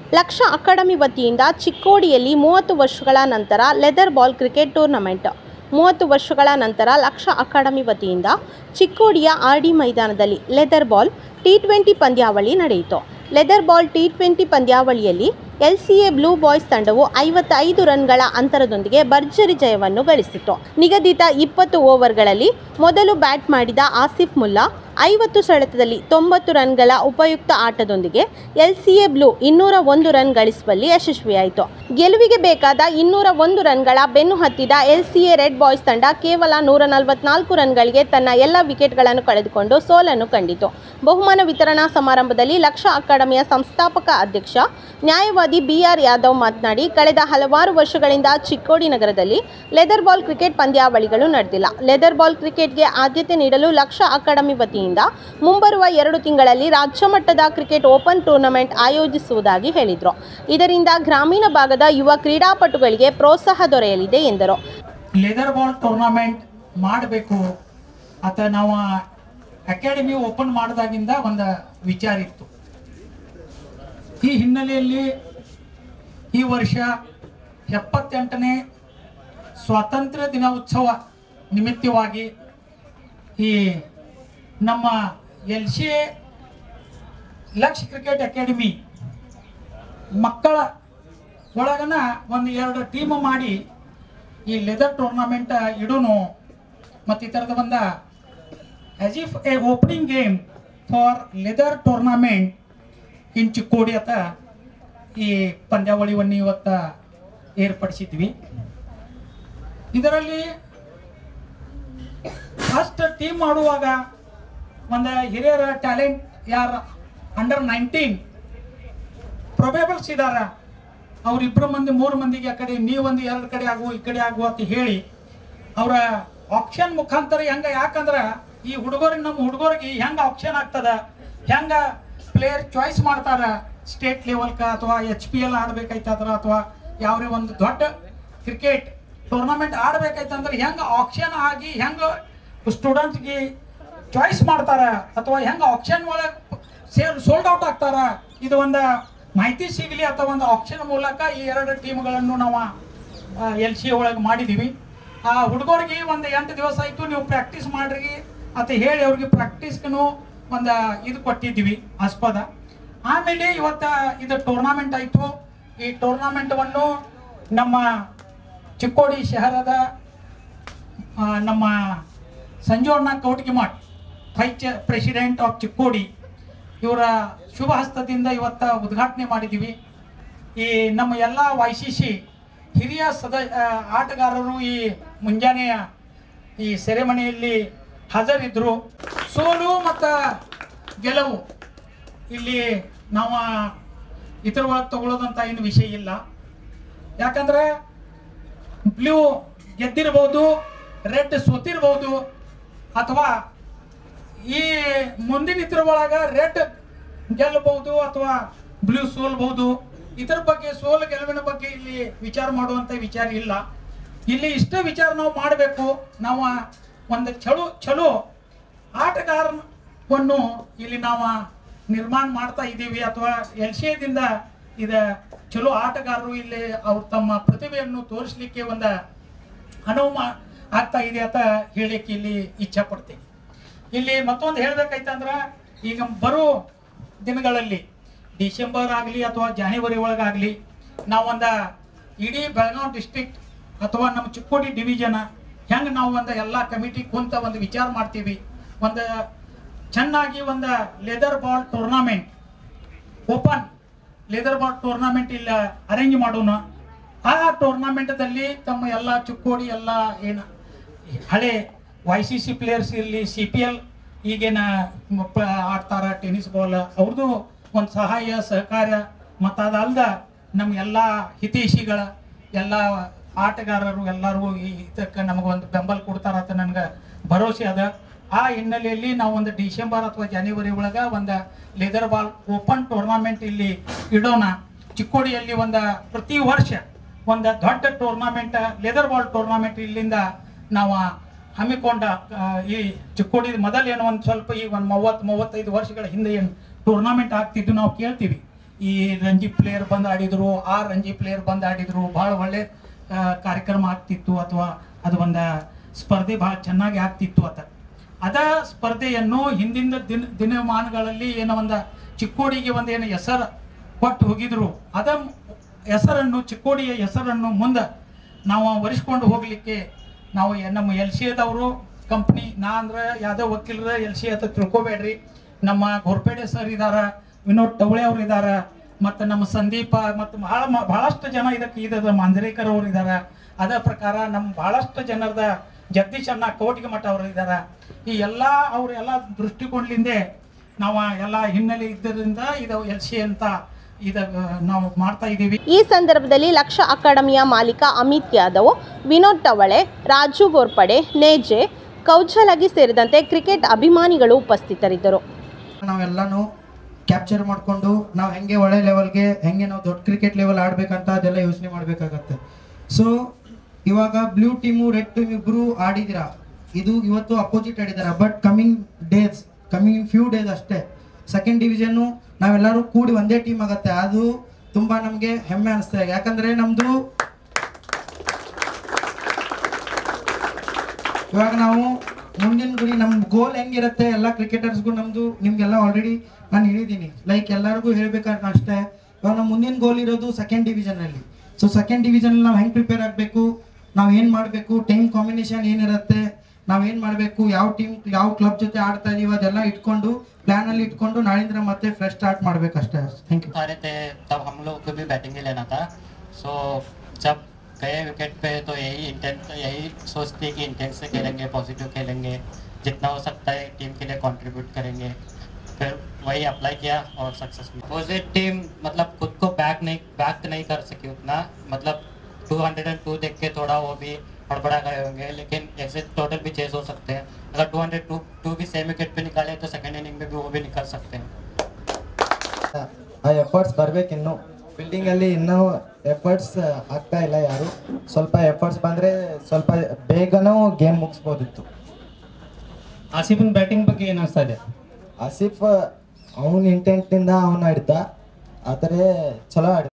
Lakh academy ವತಿಯಿಂದ ಚಿಕ್ಕೋಡಿಯಲ್ಲಿ 30 ವರ್ಷಗಳ ನಂತರ ಲೆದರ್ ಬಾಲ್ ಕ್ರಿಕೆಟ್ ಟೂರ್ನಮೆಂಟ್. 30 ವರ್ಷಗಳ ನಂತರ ಲಕ್ಷ ಅಕಾಡೆಮಿ ವತಿಯಿಂದ ಚಿಕ್ಕೋಡಿಯ ಆರ್ಡಿ ಮೈದಾನದಲ್ಲಿ ಲೆದರ್ ಬಾಲ್ T20 ಪಂದ್ಯಾವಳಿ ನಡೆಯಿತು. ಲೆದರ್ ಬಾಲ್ T20 ಪಂದ್ಯಾವಳಿಯಲ್ಲಿ LCA ಬ್ಲೂ ಬಾಯ್ಸ್ ತಂಡವು 55 ರನ್ಗಳ ಅಂತರದೊಂದಿಗೆ ಭರ್ಜರಿ ಜಯವನ್ನು ಗಳಿಸಿತು. ನಿಗದಿತ 20 ಓವರ್ಗಳಲ್ಲಿ ಮೊದಲು ಬ್ಯಾಟ್ ಮಾಡಿದ ಆಸಿಫ್ ಮುಲ್ಲಾ 50 ಸೆಳೆತದಲ್ಲಿ 90 ರನ್ಗಳ ಉಪಯುಕ್ತ ಆಟದೊಂದಿಗೆ LCA ಬ್ಲೂ 201 ರನ್ ಗಳಿಸುವಲ್ಲಿ ಯಶಸ್ವಿಯಾಯಿತು. ಗೆಲುವಿಗೆ ಬೇಕಾದ 201 ರನ್ಗಳ ಬೆನ್ನು ಹತ್ತಿದ LCA ರೆಡ್ ಬಾಯ್ಸ್ ತಂಡ ಕೇವಲ 144 ರನ್ಗಳಿಗೆ ತನ್ನ ಎಲ್ಲ ವಿಕೆಟ್ಗಳನ್ನು ಕಳೆದುಕೊಂಡು ಸೋಲನ್ನು ಕಂಡಿತು. ಬಹುಮಾನ ವಿತರಣಾ ಸಮಾರಂಭದಲ್ಲಿ ಲಕ್ಷ ಅಕಾಡೆಮಿಯ ಸಂಸ್ಥಾಪಕ ಅಧ್ಯಕ್ಷ ನ್ಯಾಯವಾದಿ BR ಯಾದವ್ ಮಾತನಾಡಿ, ಕಳೆದ ಹಲವಾರು ವರ್ಷಗಳಿಂದ ಚಿಕ್ಕೋಡಿ ನಗರದಲ್ಲಿ ಲೆದರ್ ಬಾಲ್ ಕ್ರಿಕೆಟ್ ಪಂದ್ಯಾವಳಿಗಳು ನಡೆದಿಲ್ಲ. ಲೆದರ್ ಬಾಲ್ ಕ್ರಿಕೆಟ್ಗೆ ಆದ್ಯತೆ ನೀಡಲು ಲಕ್ಷ ಅಕಾಡೆಮಿ ವತಿಯಿಂದ ಮುಂಬರುವ 2 ತಿಂಗಳಲ್ಲಿ ರಾಜ್ಯ ಮಟ್ಟದ ಕ್ರಿಕೆಟ್ ಓಪನ್ ಟೂರ್ನಮೆಂಟ್ ಆಯೋಜಿಸುವುದಾಗಿ ಹೇಳಿದರು. ಇದರಿಂದ ಗ್ರಾಮೀಣ ಭಾಗದ ಯುವ ಕ್ರೀಡಾಪಟುಗಳಿಗೆ ಪ್ರೋತ್ಸಾಹ ದೊರೆಯಲಿದೆ ಎಂದರು. ಲೆದರ್ ಬಾಲ್ ಟೂರ್ನಮೆಂಟ್ ಮಾಡಬೇಕು ಅಥವಾ ನಾವು ಅಕಾಡೆಮಿ ಓಪನ್ ಮಾಡಿದಾಗಿಂದ ಒಂದು ವಿಚಾರ ಇತ್ತು. ಈ ಹಿನ್ನೆಲೆಯಲ್ಲಿ ಈ ವರ್ಷ 78ನೇ ಸ್ವಾತಂತ್ರ್ಯ ದಿನೋತ್ಸವ ನಿಮಿತ್ತವಾಗಿ ಈ ನಮ್ಮ LCA ಲಕ್ಷ ಕ್ರಿಕೆಟ್ ಅಕಾಡೆಮಿ ಮಕ್ಕಳ ಒಳಗನ ಒಂದು 2 ಟೀಮ್ ಮಾಡಿ ಈ ಲೆದರ್ ಟೂರ್ನಮೆಂಟ್ ಇಡೋನು ಮತ್ತು ಈ ಥರದ ಒಂದು as if a opening game for leather tournament in Chikkodi ಅಂತ ಈ ಪಂದ್ಯಾವಳಿಯನ್ನು ಇವತ್ತು ಏರ್ಪಡಿಸಿದ್ವಿ. ಇದರಲ್ಲಿ ಫಸ್ಟ್ ಟೀಮ್ ಮಾಡುವಾಗ ಒಂದು ಹಿರಿಯರ ಟ್ಯಾಲೆಂಟ್ ಯಾರು ಅಂಡರ್ 19 ಪ್ರೊಬೇಬಲ್ಸ್ ಇದಾರ, ಅವರಿಬ್ಬರು ಮಂದಿ 3 ಮಂದಿಗೆ ಆ ಕಡೆ ನೀವೊಂದು 2 ಕಡೆ ಆಗುವ ಈ ಕಡೆ ಆಗುವ ಅಂತ ಹೇಳಿ ಅವರ ಆಪ್ಷನ್ ಮುಖಾಂತರ ಹೆಂಗೆ, ಯಾಕಂದ್ರೆ ಈ ಹುಡುಗರಿಗೆ ನಮ್ಮ ಹುಡುಗರಿಗೆ ಹೆಂಗೆ ಆಪ್ಷನ್ ಆಗ್ತದ, ಹೆಂಗೆ ಪ್ಲೇಯರ್ ಚಾಯ್ಸ್ ಮಾಡ್ತಾರ, ಸ್ಟೇಟ್ ಲೆವೆಲ್ಕ ಅಥವಾ HPL ಆಡ್ಬೇಕಾಯ್ತದ್ರ ಅಥವಾ ಯಾವುದೇ ಒಂದು ದೊಡ್ಡ ಕ್ರಿಕೆಟ್ ಟೂರ್ನಮೆಂಟ್ ಆಡ್ಬೇಕಾಯ್ತಂದ್ರೆ ಹೆಂಗೆ ಆಪ್ಷನ್ ಆಗಿ ಹೆಂಗೆ ಸ್ಟೂಡೆಂಟ್ಗೆ ಚಾಯ್ಸ್ ಮಾಡ್ತಾರ ಅಥವಾ ಹೆಂಗೆ ಆಪ್ಷನ್ ಒಳಗೆ ಸೋಲ್ಡ್ ಔಟ್ ಆಗ್ತಾರ, ಇದು ಒಂದು ಮಾಹಿತಿ ಸಿಗಲಿ ಅಥವಾ ಒಂದು ಆಪ್ಷನ್ ಮೂಲಕ ಈ 2 ಟೀಮ್ಗಳನ್ನು ನಾವು LCA ಒಳಗೆ ಮಾಡಿದ್ದೀವಿ. ಆ ಹುಡುಗರಿಗೆ ಒಂದು 8 ದಿವಸ ಆಯಿತು, ನೀವು ಪ್ರಾಕ್ಟೀಸ್ ಮಾಡ್ರಿ ಅಂತ ಹೇಳಿ ಅವ್ರಿಗೆ ಪ್ರಾಕ್ಟೀಸ್ಗೂ ಒಂದು ಇದು ಕೊಟ್ಟಿದ್ದೀವಿ ಆಸ್ಪದ. ಆಮೇಲೆ ಇವತ್ತು ಇದು ಟೂರ್ನಮೆಂಟ್ ಆಯಿತು. ಈ ಟೂರ್ನಮೆಂಟವನ್ನು ನಮ್ಮ ಚಿಕ್ಕೋಡಿ ಶಹರದ ನಮ್ಮ ಸಂಜೋಣ್ಣ Kautagimath vice president of Chikkodi ಇವರ ಶುಭ ಹಸ್ತದಿಂದ ಇವತ್ತು ಉದ್ಘಾಟನೆ ಮಾಡಿದ್ದೀವಿ. ಈ ನಮ್ಮ ಎಲ್ಲ YCC ಹಿರಿಯ ಆಟಗಾರರು ಈ ಮುಂಜಾನೆಯ ಈ ಸೆರೆಮನಿಯಲ್ಲಿ ಹಾಜರಿದ್ದರು. ಸೋಲು ಮತ್ತು ಗೆಲುವು ಇಲ್ಲಿ ನಾವು ಇತರ ಒಳಗೆ ತಗೊಳ್ಳೋದಂತ ಏನು ವಿಷಯ ಇಲ್ಲ. ಯಾಕಂದ್ರೆ ಬ್ಲೂ ಗೆದ್ದಿರ್ಬೋದು, ರೆಡ್ ಸೋತಿರ್ಬೋದು, ಅಥವಾ ಈ ಮುಂದಿನ ಇದ್ರ ಒಳಗೆ ರೆಡ್ ಗೆಲ್ಲಬಹುದು ಅಥವಾ ಬ್ಲೂ ಸೋಲ್ಬಹುದು. ಇದರ ಬಗ್ಗೆ ಸೋಲು ಗೆಲುವಿನ ಬಗ್ಗೆ ಇಲ್ಲಿ ವಿಚಾರ ಮಾಡುವಂಥ ವಿಚಾರ ಇಲ್ಲ. ಇಲ್ಲಿ ಇಷ್ಟೇ ವಿಚಾರ ನಾವು ಮಾಡಬೇಕು, ನಾವು ಒಂದು ಚಲೋ ಆಟಗಾರವನ್ನು ಇಲ್ಲಿ ನಾವು ನಿರ್ಮಾಣ ಮಾಡ್ತಾ ಇದ್ದೀವಿ ಅಥವಾ LCAದಿಂದ ಇದು ಚಲೋ ಆಟಗಾರರು ಇಲ್ಲಿ ಅವ್ರು ತಮ್ಮ ಪ್ರತಿಭೆಯನ್ನು ತೋರಿಸಲಿಕ್ಕೆ ಒಂದು ಅನುವು ಆಗ್ತಾ ಇದೆ ಅಂತ ಹೇಳಲಿಕ್ಕೆ ಇಲ್ಲಿ ಇಚ್ಛೆ ಪಡ್ತೀನಿ. ಇಲ್ಲಿ ಮತ್ತೊಂದು ಹೇಳಬೇಕಾಯ್ತಂದ್ರೆ ಈಗ ಬರೋ ದಿನಗಳಲ್ಲಿ ಡಿಸೆಂಬರ್ ಆಗಲಿ ಅಥವಾ ಜಾನ್ವರಿ ಒಳಗಾಗಲಿ ನಾವೊಂದು ಇಡೀ ಬೆಳಗಾವಿ ಡಿಸ್ಟ್ರಿಕ್ಟ್ ಅಥವಾ ನಮ್ಮ ಚಿಕ್ಕೋಡಿ ಡಿವಿಷನ್ ಹೆಂಗೆ ನಾವು ಒಂದು ಎಲ್ಲ ಕಮಿಟಿ ಕುಂತ ಒಂದು ವಿಚಾರ ಮಾಡ್ತೀವಿ, ಒಂದು ಚೆನ್ನಾಗಿ ಒಂದು leather ball tournament open leather ball tournament ಇಲ್ಲಿ ಅರೇಂಜ್ ಮಾಡೋಣ. ಆ ಟೂರ್ನಮೆಂಟದಲ್ಲಿ ತಮ್ಮ ಎಲ್ಲ ಚಿಕ್ಕೋಡಿ ಎಲ್ಲ ಏನು ಹಳೆ YCC ಪ್ಲೇಯರ್ಸ್ ಇರಲಿ, CPL ಈಗೇನು ಆಡ್ತಾರ ಟೆನ್ನಿಸ್ ಬಾಲ್, ಅವ್ರದ್ದು ಒಂದು ಸಹಾಯ ಸಹಕಾರ ಮತ್ತು ಅದಲ್ದ ನಮಗೆಲ್ಲ ಹಿತೈಷಿಗಳ ಎಲ್ಲ ಆಟಗಾರರು ಎಲ್ಲರಿಗೂ ಇದಕ್ಕೆ ನಮಗೊಂದು ಬೆಂಬಲ ಕೊಡ್ತಾರಂತ ನನಗೆ ಭರವಸೆ ಅದ. ಆ ಹಿನ್ನೆಲೆಯಲ್ಲಿ ನಾವು ಒಂದು ಡಿಸೆಂಬರ್ ಅಥವಾ ಜನವರಿ ಒಳಗೆ ಒಂದು ಲೆದರ್ ಬಾಲ್ ಓಪನ್ ಟೂರ್ನಮೆಂಟ್ ಇಲ್ಲಿ ಇಡೋಣ. ಚಿಕ್ಕೋಡಿಯಲ್ಲಿ ಒಂದು ಪ್ರತಿ ವರ್ಷ ಒಂದು ದೊಡ್ಡ ಟೂರ್ನಮೆಂಟ್ ಲೆದರ್ ಬಾಲ್ ಟೂರ್ನಮೆಂಟ್ ಇಲ್ಲಿಂದ ನಾವು ಹಮ್ಮಿಕೊಂಡ ಈ ಚಿಕ್ಕೋಡಿ ಮೊದಲು ಏನು ಒಂದು ಸ್ವಲ್ಪ ಈಗ ಒಂದು 30-35 ವರ್ಷಗಳ ಹಿಂದೆ ಏನು ಟೂರ್ನಮೆಂಟ್ ಆಗ್ತಿದ್ದು ನಾವು ಕೇಳ್ತೀವಿ. ಈ ರಂಜಿ ಪ್ಲೇಯರ್ ಬಂದು ಆಡಿದ್ರು, ಆ ರಂಜಿ ಪ್ಲೇಯರ್ ಬಂದು ಆಡಿದ್ರು, ಭಾಳ ಒಳ್ಳೆ ಕಾರ್ಯಕ್ರಮ ಆಗ್ತಿತ್ತು, ಅಥವಾ ಅದು ಒಂದು ಸ್ಪರ್ಧೆ ಭಾಳ ಚೆನ್ನಾಗಿ ಆಗ್ತಿತ್ತು ಅಂತ. ಅದ ಸ್ಪರ್ಧೆಯನ್ನು ಹಿಂದಿನ ದಿನಮಾನಗಳಲ್ಲಿ ಏನೋ ಒಂದು ಚಿಕ್ಕೋಡಿಗೆ ಒಂದು ಏನು ಹೆಸರು ಕೊಟ್ಟು ಹೋಗಿದ್ರು, ಅದ ಹೆಸರನ್ನು, ಚಿಕ್ಕೋಡಿಯ ಹೆಸರನ್ನು ಮುಂದೆ ನಾವು ಒರೆಸ್ಕೊಂಡು ಹೋಗಲಿಕ್ಕೆ ನಾವು ನಮ್ಮ LCAದವರು ಕಂಪ್ನಿ, ನಾ ಅಂದ್ರೆ ಯಾವುದೋ ವಕೀಲರ LCA ಅಂತ ತಿಳ್ಕೊಬೇಡ್ರಿ, ನಮ್ಮ ಗೋರ್ಪೇಟೆ ಸರ್ ಇದ್ದಾರೆ, ವಿನೋದ್ ಟವಳೆ ಅವರು ಇದ್ದಾರೆ, ಮತ್ತು ನಮ್ಮ ಸಂದೀಪ, ಮತ್ತು ಭಾಳಷ್ಟು ಜನ ಇದಕ್ಕೆ ಮಾಂಜರೇಕರ್ ಅವರು ಇದ್ದಾರೆ. ಅದೇ ಪ್ರಕಾರ ನಮ್ಮ ಭಾಳಷ್ಟು ಜನರದ ಜಗದೀಶ್ ಅಣ್ಣ ಕೋಟಿಗೆ ಮಠ ಅವರು ಇದ್ದಾರೆ. ಈ ಎಲ್ಲ ಅವರೆಲ್ಲ ದೃಷ್ಟಿಕೋನದಿಂದ ನಾವು ಎಲ್ಲ ಹಿನ್ನೆಲೆ ಇದ್ದರಿಂದ ಇದು LCA ಅಂತ ನಾವು ಮಾಡ್ತಾ ಇದ್ದೀವಿ. ಈ ಸಂದರ್ಭದಲ್ಲಿ ಲಕ್ಷ ಅಕಾಡೆಮಿಯ ಮಾಲೀಕ ಅಮಿತ್ ಯಾದವ್, ವಿನೋದ್ ಟವಳೆ, ರಾಜು ಗೋರ್ಪಡೆ, ನೇಜೆ, ಕೌಜಲಗಿ ಸೇರಿದಂತೆ ಕ್ರಿಕೆಟ್ ಅಭಿಮಾನಿಗಳು ಉಪಸ್ಥಿತರಿದ್ದರು. ನಾವೆಲ್ಲನೂ ಕ್ಯಾಪ್ಚರ್ ಮಾಡಿಕೊಂಡು ನಾವು ಹೆಂಗೆ ಒಳ್ಳೆ ಲೆವೆಲ್ಗೆ, ಹೆಂಗೆ ನಾವು ದೊಡ್ಡ ಕ್ರಿಕೆಟ್ ಲೆವೆಲ್ ಆಡಬೇಕಂತ ಅದೆಲ್ಲ ಯೋಚನೆ ಮಾಡಬೇಕಾಗತ್ತೆ. ಸೊ ಇವಾಗ ಬ್ಲೂ ಟೀಮು ರೆಡ್ ಟೀಮ್ ಇಬ್ಬರು ಆಡಿದಿರ, ಇದು ಇವತ್ತು ಅಪೋಸಿಟ್ ಆಡಿದಾರೆ. ಬಟ್ ಕಮಿಂಗ್ ಫ್ಯೂ ಡೇಸ್ ಅಷ್ಟೇ ಸೆಕೆಂಡ್ ಡಿವಿಷನ್ನು ನಾವೆಲ್ಲರೂ ಕೂಡಿ ಒಂದೇ ಟೀಮ್ ಆಗುತ್ತೆ. ಅದು ತುಂಬ ನಮಗೆ ಹೆಮ್ಮೆ ಅನಿಸ್ತದೆ. ಯಾಕಂದರೆ ನಮ್ಮದು ಇವಾಗ ನಾವು ಮುಂದಿನ ಗುರಿ, ನಮ್ಮ ಗೋಲ್ ಹೆಂಗಿರುತ್ತೆ ಎಲ್ಲ ಕ್ರಿಕೆಟರ್ಸ್ಗೂ ನಮ್ಮದು ನಿಮಗೆಲ್ಲ ಆಲ್ರೆಡಿ ನಾನು ಹೇಳಿದ್ದೀನಿ, ಲೈಕ್ ಎಲ್ಲರಿಗೂ ಹೇಳ್ಬೇಕಾದ್ರೆ ಅಷ್ಟೇ. ಇವಾಗ ನಮ್ಮ ಮುಂದಿನ ಗೋಲ್ ಇರೋದು ಸೆಕೆಂಡ್ ಡಿವಿಷನಲ್ಲಿ. ಸೊ ಸೆಕೆಂಡ್ ಡಿವಿಷನಲ್ಲಿ ನಾವು ಹೆಂಗೆ ಪ್ರಿಪೇರ್ ಆಗಬೇಕು, ನಾವು ಏನು ಮಾಡಬೇಕು, ಟೀಮ್ ಕಾಂಬಿನೇಷನ್ ಏನಿರುತ್ತೆ, ನಾವೇನು ಮಾಡಬೇಕು, ಯಾವ ಟೀಮ್ ಯಾವ ಕ್ಲಬ್ ಜೊತೆ ಆಡ್ತಾ ಇದೀವಿ ಅದೆಲ್ಲ ಇಟ್ಕೊಂಡು ಪ್ಲಾನಲ್ಲಿ ಇಟ್ಕೊಂಡು ನಾಳಿಂದ ಮತ್ತೆ ಫ್ರೆಶ್ ಸ್ಟಾರ್ಟ್ ಮಾಡಬೇಕಷ್ಟೇ. Thank you. सारे थे तब हम लोग को भी बैटिंग ही लेना था. सो जब गए विकेट पे तो यही सोचते कि इंटेंट से खेलेंगे, पॉजिटिव खेलेंगे, जितना हो सकता है टीम के लिए कंट्रीब्यूट करेंगे. फिर वही अप्लाई किया और सक्सेस मिली. अपोजिट टीम मतलब खुद को बैक नहीं कर सकी उतना, मतलब 202 देख के थोड़ा वो भी हड़बड़ा गए होंगे, लेकिन ऐसे टोटल भी चेस हो सकते हैं. अगर 202 भी सेम विकेट पे निकाले तो सेकंड इनिंग में भी वो भी निकाल सकते हैं. ಆ ಎಫರ್ಟ್ಸ್ ಬರಬೇಕಿನ್ನು ಫೀಲ್ಡಿಂಗಲ್ಲಿ ಇನ್ನೂ ಎಫರ್ಟ್ಸ್ ಆಗ್ತಾ ಇಲ್ಲ ಯಾರು. ಸ್ವಲ್ಪ ಎಫರ್ಟ್ಸ್ ಬಂದರೆ ಸ್ವಲ್ಪ ಬೇಗನೂ ಗೇಮ್ ಮುಗಿಸ್ಬೋದಿತ್ತು. ಆಸಿಫಿನ ಬ್ಯಾಟಿಂಗ್ ಬಗ್ಗೆ ಏನು ಅನಿಸ್ತಾ ಇದೆ? ಆಸಿಫ್ ಅವನ ಇಂಟೆಂಟ್ನಿಂದ ಅವನು ಆಡ್ತಾ ಆದರೆ ಚಲೋ ಆಡ್ತಾ